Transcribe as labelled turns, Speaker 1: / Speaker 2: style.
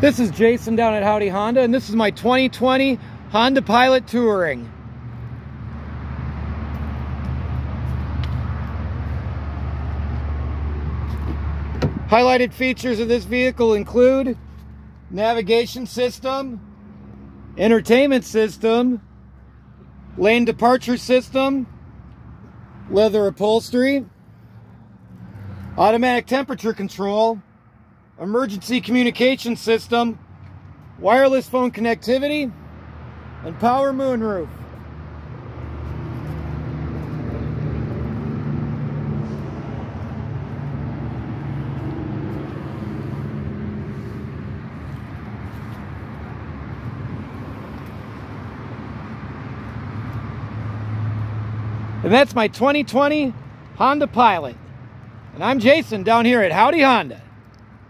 Speaker 1: This is Jason down at Howdy Honda, and this is my 2020 Honda Pilot Touring. Highlighted features of this vehicle include navigation system, entertainment system, lane departure system, leather upholstery, automatic temperature control, emergency communication system, wireless phone connectivity, and power moonroof. And that's my 2020 Honda Pilot. And I'm Jason down here at Howdy Honda.